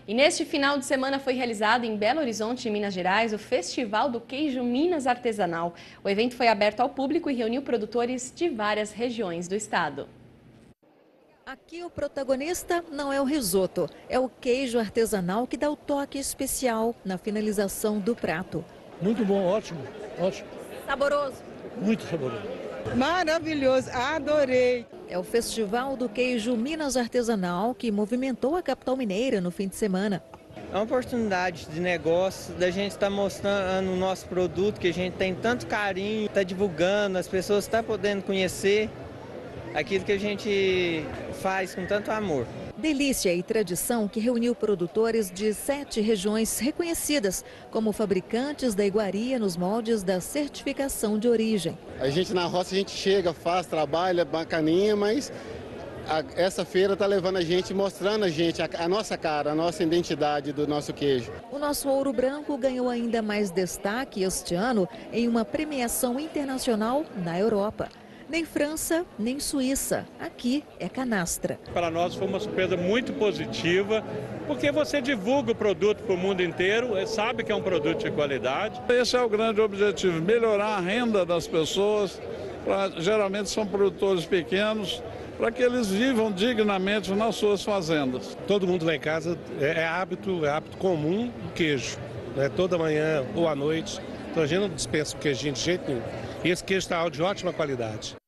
E neste final de semana foi realizado em Belo Horizonte, em Minas Gerais, o Festival do Queijo Minas Artesanal. O evento foi aberto ao público e reuniu produtores de várias regiões do estado. Aqui o protagonista não é o risoto, é o queijo artesanal que dá o toque especial na finalização do prato. Muito bom, ótimo, ótimo. Saboroso. Muito saboroso. Maravilhoso, adorei. É o Festival do Queijo Minas Artesanal que movimentou a capital mineira no fim de semana. É uma oportunidade de negócio, da gente estar mostrando o nosso produto, que a gente tem tanto carinho, está divulgando, as pessoas estão podendo conhecer aquilo que a gente faz com tanto amor. Delícia e tradição que reuniu produtores de 7 regiões reconhecidas como fabricantes da iguaria nos moldes da certificação de origem. A gente na roça, a gente chega, faz, trabalha, bacaninha, mas essa feira está levando a gente, mostrando a gente a nossa cara, a nossa identidade do nosso queijo. O nosso ouro branco ganhou ainda mais destaque este ano em uma premiação internacional na Europa. Nem França, nem Suíça. Aqui é canastra. Para nós foi uma surpresa muito positiva, porque você divulga o produto para o mundo inteiro, sabe que é um produto de qualidade. Esse é o grande objetivo, melhorar a renda das pessoas, geralmente são produtores pequenos, para que eles vivam dignamente nas suas fazendas. Todo mundo lá em casa é hábito comum o queijo, né? Toda manhã ou à noite. Então a gente não dispensa o queijinho de jeito nenhum. E esse queijo está de ótima qualidade.